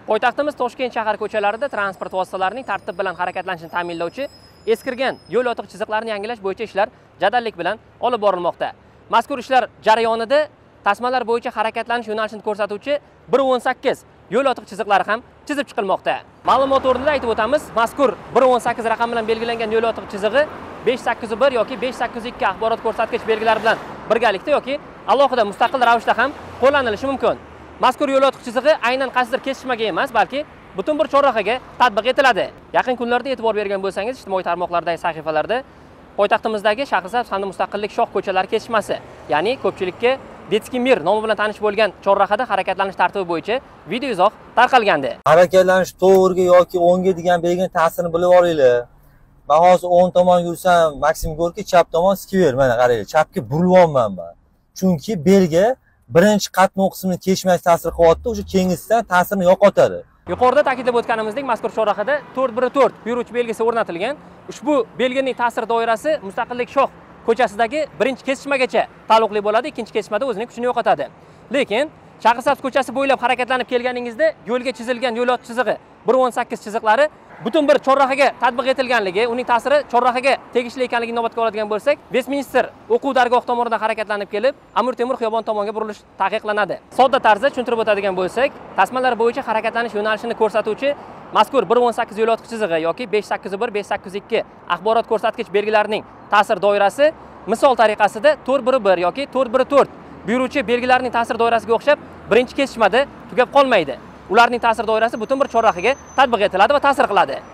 Poytaxtimiz Toshkent shahar ko'chalarida transport vositalarining tartib bilan harakatlanishini ta'minlovchi eskirgan yo'l yotiq chiziqlarini yangilash bo'yicha ishlar jadallik bilan olib borilmoqda. Mazkur ishlar jarayonida tasmalar bo'yicha harakatlanish yo'nalishini ko'rsatuvchi 1.18 yo'l yotiq chiziqlari ham chizib chiqilmoqda. Ma'lumot o'rnida aytib o'tamiz, mazkur 1.18 raqam bilan belgilangan yo'l yotiq chizig'i 581 yoki 582 axborot ko'rsatkich belgilari bilan birgalikda yoki alohida mustaqil ravishda ham qo'llanilishi mumkin. Mazkur yo'l yotiq chizig'i aynan qaysidir kesishmaga emas, balki butun bir chorrahaga tatbiq etiladi. Yaqin kunlarda e'tibor bergan bo'lsangiz, ijtimoiy tarmoqlardagi sahifalarda poytaxtimizdagi Shahrisabz hamda Mustaqillik shoh ko'chalari kesishmasi, ya'ni ko'pchilikka Detskiy mir nomi bilan tanish bo'lgan chorrahada harakatlanish tartibi bo'yicha video izoh tarqalgandi. Harakatlanish to'g'riga yoki o'ngga degan belgining ta'sirini bilib olinglar. Men hozir o'ng tomon yursam, maksimum ko'rki chap tomon skver, mana qaranglar, chapga burilyapman men. Chunki belgi birinchi qatnov qismini kesishmay ta'sir qilyapti, o'sha keyingisidan ta'sirini yo'qotadi. Yuqorida ta'kidlab o'tganimizdek, mazkur chorrahada 414 buyuruvchi belgisi o'rnatilgan. Ushbu belgining ta'sir doirasi Mustaqillik shoh ko'chasidagi birinchi kesishmagacha taalluqli bo'ladi, ikkinchi kesishmada o'zining kuchini yo'qotadi. Lekin Shahrisabz ko'chasi bo'ylab harakatlanib kelganingizda yo'lga chizilgan yo'l yotiq chizig'i 1.18 chiziqlari butun bir chorrahaga tatbiq etilganligi, uning ta'siri chorrahaga tegishli ekanligini inobatga oladigan bo'lsak, Westminster o'quv dargohi tomonidan harakatlanib kelib, Amir Temur xiyobon tomonga burilish taqiqlanadi. Sodda tarzda tushuntirib o'tadigan bo'lsak, tasmalar bo'yicha harakatlanish yo'nalishini ko'rsatuvchi mazkur 1.18 yo'l yotiq chizig'i yoki 581, 582 axborot ko'rsatkich belgilarining ta'sir doirasi misol tariqasida 411 yoki 414 buyuruvchi belgilarning ta'sir doirasiga o'xshab birinchi kesishmada tugab qolmaydi. Ularning ta'sir doirasi butun bir chorrahaga tatbiq etiladi va ta'sir qiladi.